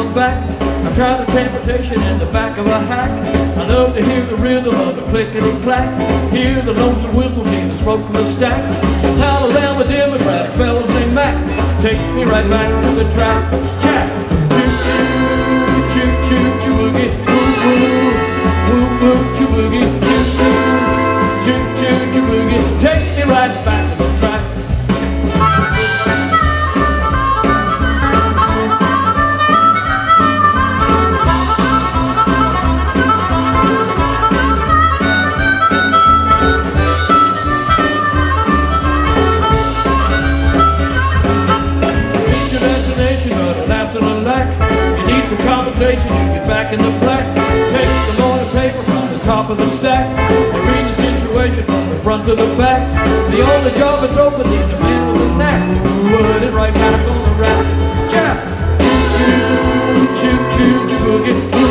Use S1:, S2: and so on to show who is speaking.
S1: the back. I tried the transportation in the back of a hack. I love to hear the rhythm of the clickety-clack. Hear the lonesome whistle, see the smoke from the stack. Pile around with Democratic fellas named Mac. Take me right back to the track. Jack, choo-choo, choo-choo, choo-boogie, woo-woo, woo-woo, choo-boogie, choo-choo, choo-choo, choo-boogie. Take me right back to the track. For compensation, you get back in the black. Take the morning paper from the top of the stack and read the situation from the front to the back. The only job that's open needs a man with a knack. Put it right back on the rack. Jack, choo choo choo choo boogie.